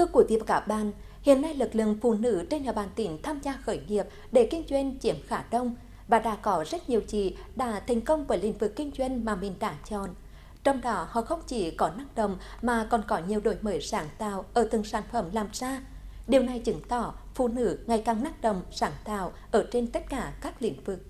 Thưa quý vị và các bạn, hiện nay lực lượng phụ nữ trên địa bàn tỉnh tham gia khởi nghiệp để kinh doanh chiếm khá đông và đã có rất nhiều chị đã thành công với lĩnh vực kinh doanh mà mình đã chọn. Trong đó họ không chỉ có năng động mà còn có nhiều đổi mới sáng tạo ở từng sản phẩm làm ra. Điều này chứng tỏ phụ nữ ngày càng năng động, sáng tạo ở trên tất cả các lĩnh vực.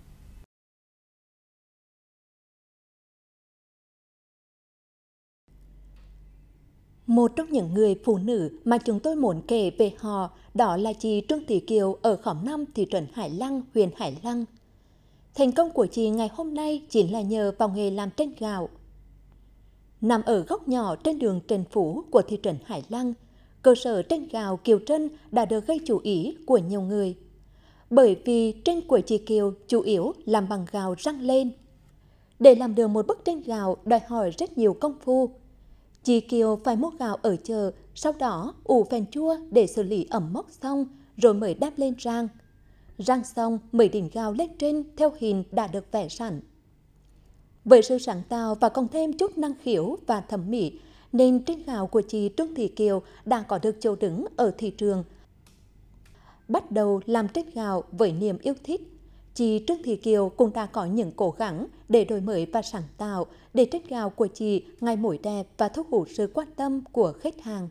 Một trong những người phụ nữ mà chúng tôi muốn kể về họ đó là chị Trương Thị Kiều ở khóm 5 thị trấn Hải Lăng, huyện Hải Lăng. Thành công của chị ngày hôm nay chính là nhờ vào nghề làm tranh gạo. Nằm ở góc nhỏ trên đường Trần Phú của thị trấn Hải Lăng, cơ sở tranh gạo Kiều Trân đã được gây chú ý của nhiều người. Bởi vì tranh của chị Kiều chủ yếu làm bằng gạo rang lên. Để làm được một bức tranh gạo đòi hỏi rất nhiều công phu. Chị Kiều phải mua gạo ở chợ, sau đó ủ phèn chua để xử lý ẩm mốc xong rồi mới đắp lên rang. Rang xong mới đỉnh gạo lên trên theo hình đã được vẽ sẵn. Với sự sáng tạo và cộng thêm chút năng khiếu và thẩm mỹ, nên tranh gạo của chị Trương Thị Kiều đã có được chỗ đứng ở thị trường. Bắt đầu làm tranh gạo với niềm yêu thích, chị Trương Thị Kiều cũng đã có những cố gắng để đổi mới và sáng tạo để tranh gạo của chị ngày mỗi đẹp và thu hút sự quan tâm của khách hàng.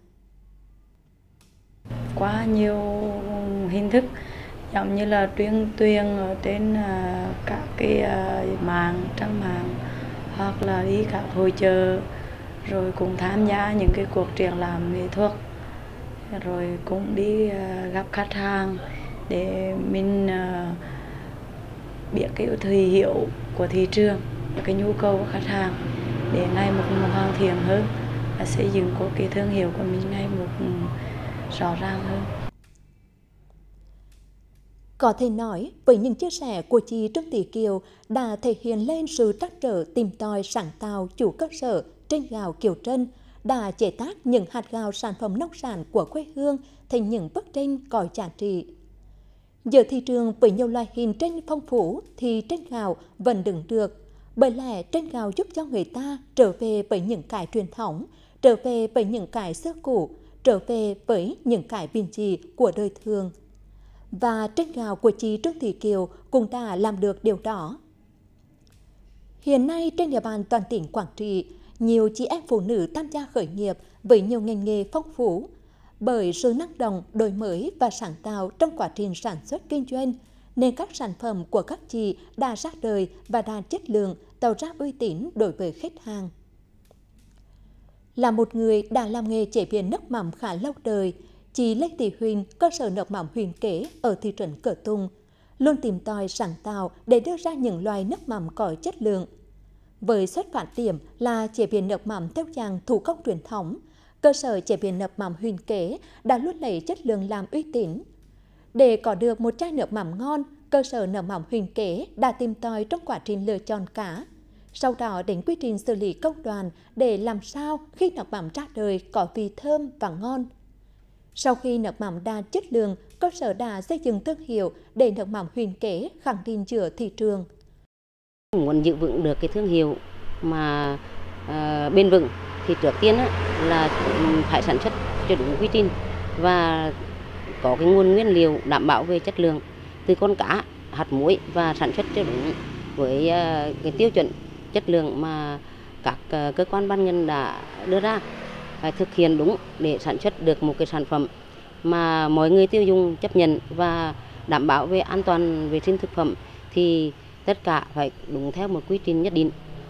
Qua nhiều hình thức giống như là tuyên truyền ở trên các cái trang mạng hoặc là đi các hội chợ, rồi cũng tham gia những cái cuộc triển lãm nghệ thuật, rồi cũng đi gặp khách hàng để mình biết cái thị hiếu của thị trường, cái nhu cầu của khách hàng để ngày một hoàn thiện hơn và xây dựng của cái thương hiệu của mình ngày một rõ ràng hơn. Có thể nói, với những chia sẻ của chị Trương Thị Kiều đã thể hiện lên sự trắc trở tìm tòi sáng tạo chủ cơ sở tranh gạo Kiều Trân đã chế tác những hạt gạo sản phẩm nông sản của quê hương thành những bức tranh có giá trị. Giữa thị trường với nhiều loại hình tranh phong phú thì tranh gạo vẫn đứng được, bởi lẽ tranh gạo giúp cho người ta trở về với những cái truyền thống, trở về với những cái xưa cũ, trở về với những cái bình dị của đời thường. Và tranh gạo của chị Trương Thị Kiều cũng đã làm được điều đó. Hiện nay trên địa bàn toàn tỉnh Quảng Trị, nhiều chị em phụ nữ tham gia khởi nghiệp với nhiều ngành nghề phong phú. Bởi sự năng động, đổi mới và sáng tạo trong quá trình sản xuất kinh doanh, nên các sản phẩm của các chị đã ra đời và đạt chất lượng, tạo ra uy tín đối với khách hàng. Là một người đã làm nghề chế biến nước mắm khá lâu đời, chị Lê Thị Huỳnh, cơ sở nước mắm Huỳnh Kế ở thị trấn Cửa Tùng, luôn tìm tòi sáng tạo để đưa ra những loại nước mắm có chất lượng. Với xuất phát điểm là chế biến nước mắm theo dạng thủ công truyền thống, cơ sở chế biến nước mắm Huỳnh Kế đã luôn lấy chất lượng làm uy tín. Để có được một chai nước mắm ngon, cơ sở nước mắm Huỳnh Kế đã tìm tòi trong quá trình lựa chọn cá. Sau đó đến quy trình xử lý công đoạn để làm sao khi nước mắm ra đời có vị thơm và ngon. Sau khi nước mắm đạt chất lượng, cơ sở đã xây dựng thương hiệu để nước mắm Huỳnh Kế khẳng định giữa thị trường. Muốn giữ vững được cái thương hiệu mà bền vững thì trước tiên là phải sản xuất cho đúng quy trình và có cái nguồn nguyên liệu đảm bảo về chất lượng từ con cá, hạt muối và sản xuất cho đúng với cái tiêu chuẩn chất lượng mà các cơ quan ban ngành đã đưa ra, phải thực hiện đúng để sản xuất được một cái sản phẩm mà mọi người tiêu dùng chấp nhận và đảm bảo về an toàn vệ sinh thực phẩm thì tất cả phải đúng theo một quy trình nhất định.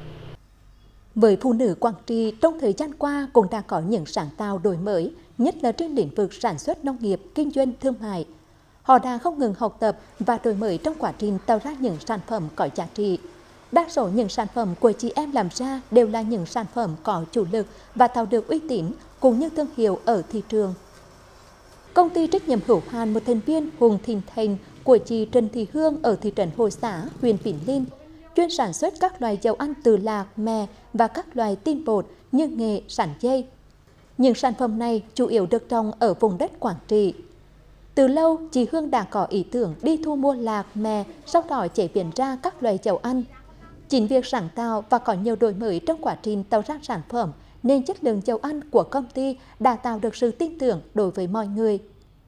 Với phụ nữ Quảng Trị trong thời gian qua cũng đã có những sáng tạo đổi mới, nhất là trên lĩnh vực sản xuất nông nghiệp, kinh doanh thương mại. Họ đã không ngừng học tập và đổi mới trong quá trình tạo ra những sản phẩm có giá trị. Đa số những sản phẩm của chị em làm ra đều là những sản phẩm có chủ lực và tạo được uy tín cũng như thương hiệu ở thị trường. Công ty trách nhiệm hữu hạn một thành viên Hùng Thịnh Thành của chị Trần Thị Hương ở thị trấn Hồ Xá, huyện Vĩnh Linh, chuyên sản xuất các loại dầu ăn từ lạc, mè và các loại tinh bột như nghệ, sắn dây. Những sản phẩm này chủ yếu được trồng ở vùng đất Quảng Trị. Từ lâu, chị Hương đã có ý tưởng đi thu mua lạc, mè, sau đó chế biến ra các loại dầu ăn. Chính việc sáng tạo và có nhiều đổi mới trong quá trình tạo ra sản phẩm nên chất lượng dầu ăn của công ty đã tạo được sự tin tưởng đối với mọi người.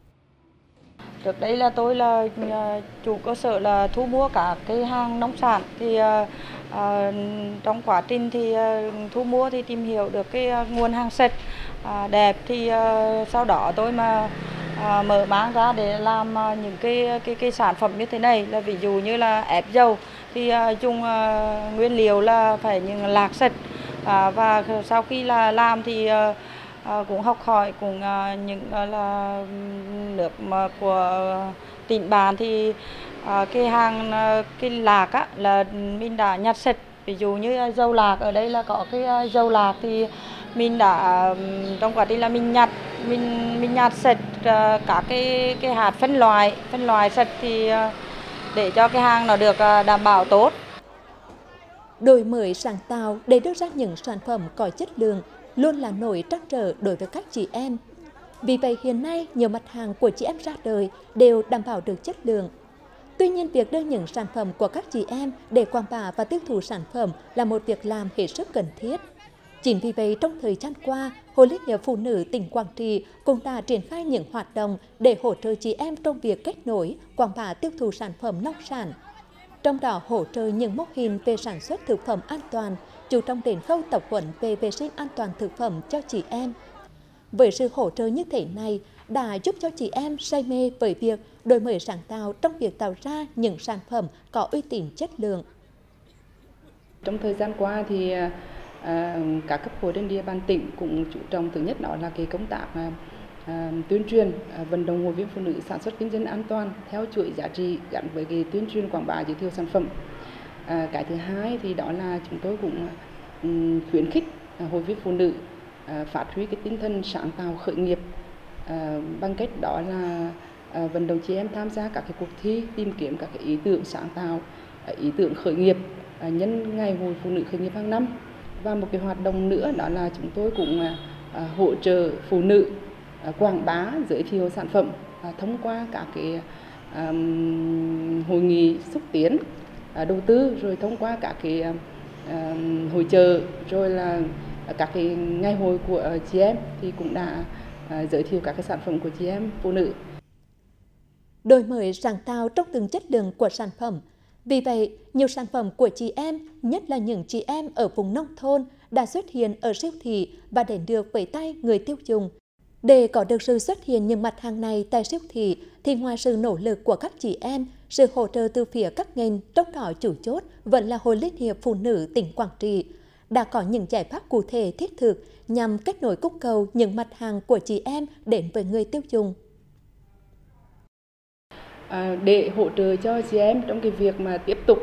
Trước đây là tôi là chủ cơ sở là thu mua cả cái hàng nông sản thì trong quá trình thì thu mua thì tìm hiểu được cái nguồn hàng sạch đẹp thì sau đó tôi mà mở mang ra để làm những cái sản phẩm như thế này, là ví dụ như là ép dầu thì dùng nguyên liệu là phải những lạc sạch, và sau khi là làm thì cũng học hỏi cũng những là nước mà của tỉnh bạn thì cái hàng cái lạc á là mình đã nhặt sạch, ví dụ như dầu lạc ở đây là có cái dầu lạc thì mình đã trong quá trình là mình nhặt sạch các cái hạt phân loại sạch thì để cho cái hàng nó được đảm bảo tốt. Đổi mới sáng tạo để đưa ra những sản phẩm có chất lượng luôn là nỗi trăn trở đối với các chị em. Vì vậy hiện nay nhiều mặt hàng của chị em ra đời đều đảm bảo được chất lượng. Tuy nhiên việc đưa những sản phẩm của các chị em để quảng bá và tiêu thụ sản phẩm là một việc làm hết sức cần thiết. Chính vì vậy trong thời gian qua, Hội Liên hiệp Phụ nữ tỉnh Quảng Trị cũng đã triển khai những hoạt động để hỗ trợ chị em trong việc kết nối, quảng bá tiêu thụ sản phẩm nông sản. Trong đó hỗ trợ những mô hình về sản xuất thực phẩm an toàn, chú trọng đến khâu tập huấn về vệ sinh an toàn thực phẩm cho chị em. Với sự hỗ trợ như thế này đã giúp cho chị em say mê với việc đổi mới sáng tạo trong việc tạo ra những sản phẩm có uy tín chất lượng. Trong thời gian qua thì các cấp hội trên địa bàn tỉnh cũng chú trọng thứ nhất đó là cái công tác tuyên truyền vận động hội viên phụ nữ sản xuất kinh doanh an toàn theo chuỗi giá trị gắn với cái tuyên truyền quảng bá giới thiệu sản phẩm. Cái thứ hai thì đó là chúng tôi cũng khuyến khích hội viên phụ nữ phát huy cái tinh thần sáng tạo khởi nghiệp bằng cách đó là vận động chị em tham gia các cái cuộc thi tìm kiếm các cái ý tưởng sáng tạo, ý tưởng khởi nghiệp nhân ngày hội phụ nữ khởi nghiệp hàng năm. Và một cái hoạt động nữa đó là chúng tôi cũng hỗ trợ phụ nữ quảng bá giới thiệu sản phẩm thông qua các cái hội nghị xúc tiến đầu tư, rồi thông qua các cái hội chợ, rồi là các cái ngày hội của chị em thì cũng đã giới thiệu các cái sản phẩm của chị em phụ nữ. Đổi mới sáng tạo trong từng chất lượng của sản phẩm. Vì vậy, nhiều sản phẩm của chị em, nhất là những chị em ở vùng nông thôn, đã xuất hiện ở siêu thị và đến được với tay người tiêu dùng. Để có được sự xuất hiện những mặt hàng này tại siêu thị, thì ngoài sự nỗ lực của các chị em, sự hỗ trợ từ phía các ngành, trong đó chủ chốt vẫn là Hội Liên hiệp Phụ nữ tỉnh Quảng Trị, đã có những giải pháp cụ thể thiết thực nhằm kết nối cung cầu những mặt hàng của chị em đến với người tiêu dùng. Để hỗ trợ cho chị em trong cái việc mà tiếp tục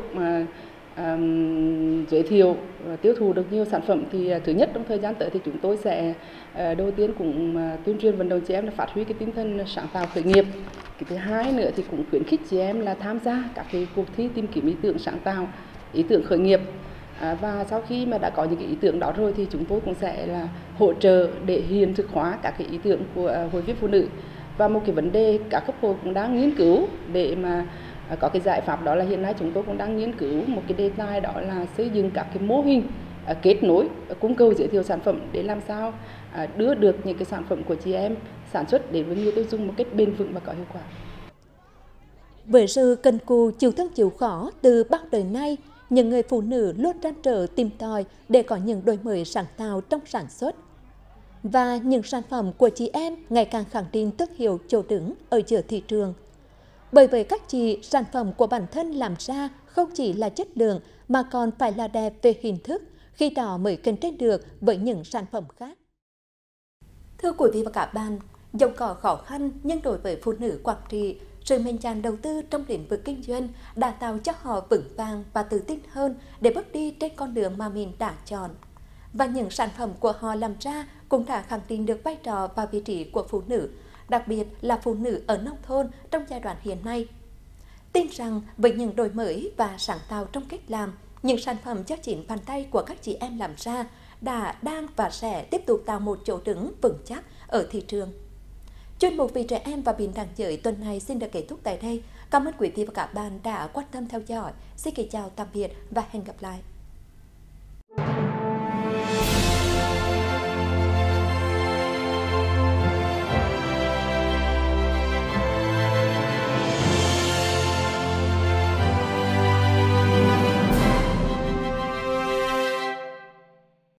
giới thiệu và tiêu thụ được nhiều sản phẩm thì thứ nhất trong thời gian tới thì chúng tôi sẽ đầu tiên cũng tuyên truyền vận động chị em là phát huy cái tinh thần sáng tạo khởi nghiệp. Cái thứ hai nữa thì cũng khuyến khích chị em là tham gia các cái cuộc thi tìm kiếm ý tưởng sáng tạo, ý tưởng khởi nghiệp. Và sau khi mà đã có những cái ý tưởng đó rồi thì chúng tôi cũng sẽ là hỗ trợ để hiện thực hóa các cái ý tưởng của hội viên phụ nữ. Và một cái vấn đề các cấp hội cũng đang nghiên cứu để mà có cái giải pháp đó là hiện nay chúng tôi cũng đang nghiên cứu một cái đề tài đó là xây dựng các cái mô hình kết nối cung cầu giới thiệu sản phẩm để làm sao đưa được những cái sản phẩm của chị em sản xuất đến với người tiêu dùng một cách bền vững và có hiệu quả. Với sự cần cù chịu thương chịu khó từ bao đời nay, những người phụ nữ luôn trăn trở tìm tòi để có những đổi mới sáng tạo trong sản xuất. Và những sản phẩm của chị em ngày càng khẳng định thương hiệu chỗ đứng ở giữa thị trường. Bởi vậy các chị, sản phẩm của bản thân làm ra không chỉ là chất lượng mà còn phải là đẹp về hình thức, khi đó mới cạnh tranh được với những sản phẩm khác. Thưa quý vị và các bạn, dẫu có khó khăn nhưng đối với phụ nữ Quảng Trị, sự mạnh dạn đầu tư trong lĩnh vực kinh doanh đã tạo cho họ vững vàng và tự tin hơn để bước đi trên con đường mà mình đã chọn. Và những sản phẩm của họ làm ra cũng đã khẳng định được vai trò và vị trí của phụ nữ, đặc biệt là phụ nữ ở nông thôn trong giai đoạn hiện nay. Tin rằng với những đổi mới và sáng tạo trong cách làm, những sản phẩm do chính bàn tay của các chị em làm ra đã, đang và sẽ tiếp tục tạo một chỗ đứng vững chắc ở thị trường. Chuyên mục Vì trẻ em và bình đẳng giới tuần này xin được kết thúc tại đây. Cảm ơn quý vị và các bạn đã quan tâm theo dõi. Xin kính chào tạm biệt và hẹn gặp lại.